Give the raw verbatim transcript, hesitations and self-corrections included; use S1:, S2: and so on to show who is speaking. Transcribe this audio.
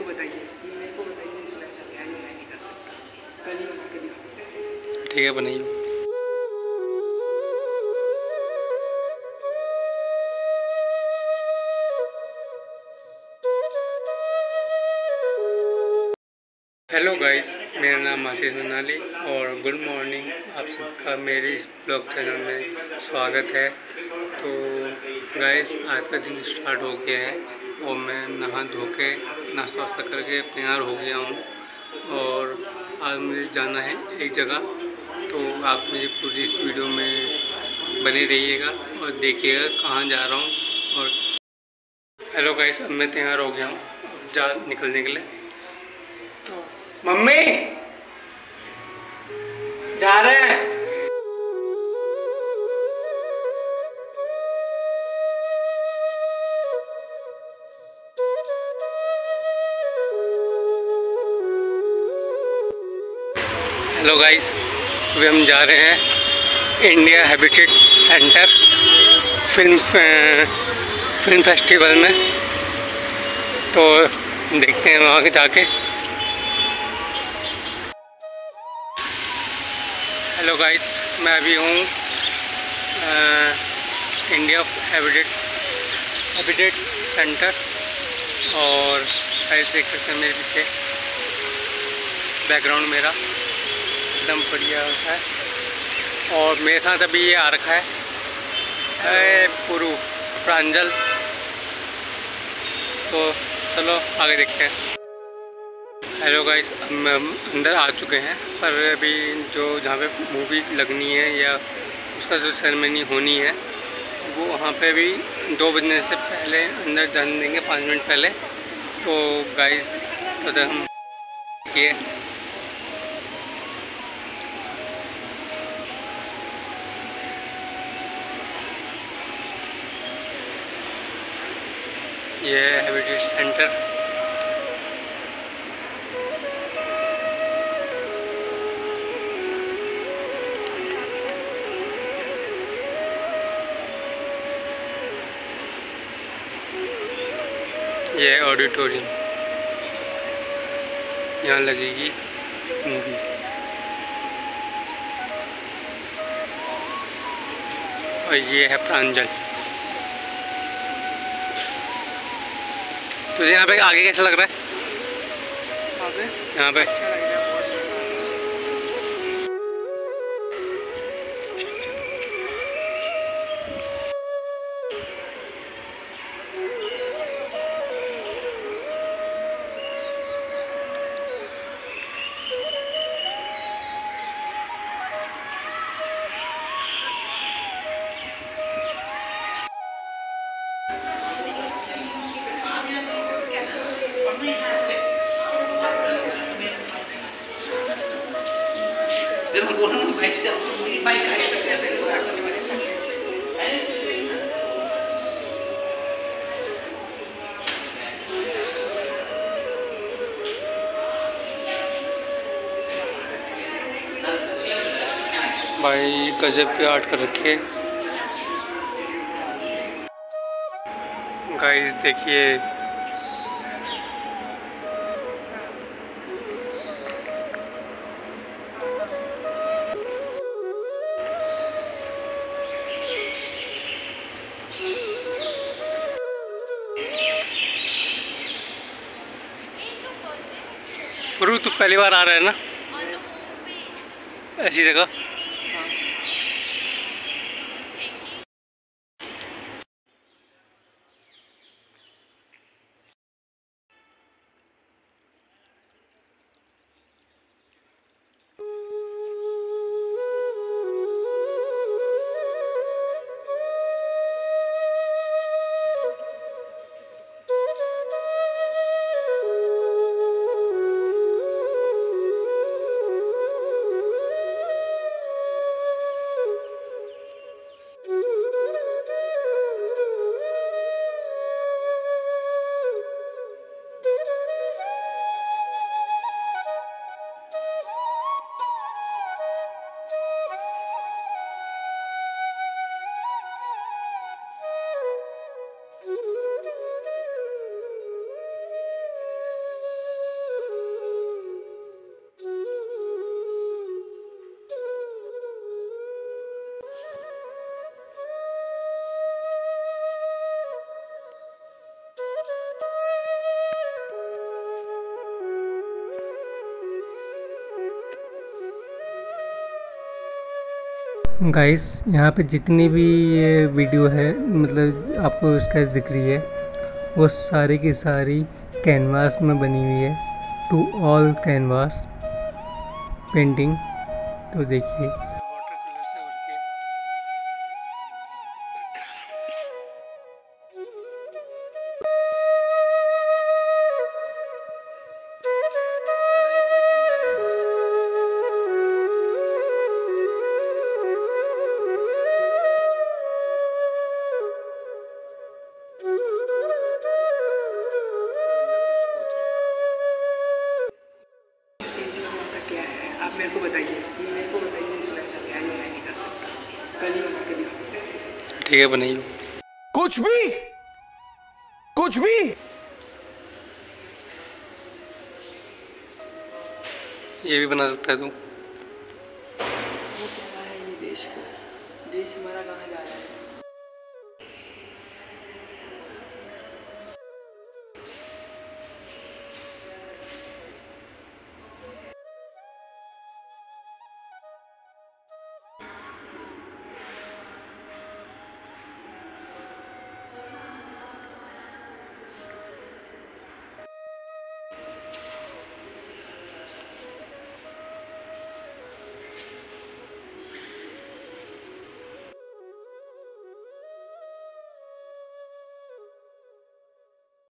S1: को बताइए, मेरे को बताइए इस वजह से क्या मैं नहीं कर सकता। कल ही बना के दिखाऊँ।
S2: ठीक है, बनाइए। हेलो गाइस, मेरा नाम आशीष मनाली और गुड मॉर्निंग। आप सबका मेरे इस ब्लॉग चैनल में स्वागत है। तो गाइस, आज का दिन स्टार्ट हो गया है और मैं नहा धो के नाश्ता वास्ता करके तैयार हो गया हूँ और आज मुझे जाना है एक जगह। तो आप मेरी पूरी इस वीडियो में बने रहिएगा और देखिएगा कहाँ जा रहा हूँ। और हेलो गाइस, अब मैं तैयार हो गया हूँ जा निकलने के लिए। तो मम्मी जा रहे हैं। हेलो गाइस, अभी हम जा रहे हैं India habitat centre film film festival में। तो देखते हैं वहाँ के जाके। हेलो गाइस, मैं अभी हूँ इंडिया हैबिटेट हैबिटेट सेंटर और गाइस देख सकते हैं मेरे पीछे बैकग्राउंड मेरा एकदम बढ़िया है। और मेरे साथ अभी ये आ रखा है पुरु प्रांजल। तो चलो आगे देखते हैं। हेलो गाइस, हम अंदर आ चुके हैं, पर अभी जो जहाँ पे मूवी लगनी है या उसका जो सेरेमनी होनी है वो वहाँ पे भी दो बजने से पहले अंदर जाने देंगे, पाँच मिनट पहले। तो गाइस तो हम ये ये हैबिटेट सेंटर। ये ऑडिटोरियम, यहाँ लगेगी मूवी। और ये है प्रांजल। तुझे यहाँ पे आगे कैसा लग रहा है? यहाँ पे यहाँ पे अच्छा लग रहा है। भाई गजब की आर्ट कर रखी है गाइस, देखिए। गुरु, तू पहली बार आ रहा है ना ऐसी जगह? गाइस यहाँ पे जितनी भी ये वीडियो है, मतलब आपको स्केच दिख रही है, वो सारी की सारी कैनवास में बनी हुई है। टू ऑल कैनवास पेंटिंग। तो देखिए वाटर कलर से उड़ के
S1: क्या है आप मेरे को बताइए, मेरे को बताइए इसमें ऐसा क्या है जो मैं नहीं कर सकता। कल ही बना के दिखाऊंगा।
S2: ठीक है, बनाइए।
S3: कुछ भी कुछ भी
S2: ये भी बना सकता है तू।
S1: वो क्या है ये देश को, देश हमारा कहाँ जा रहा है।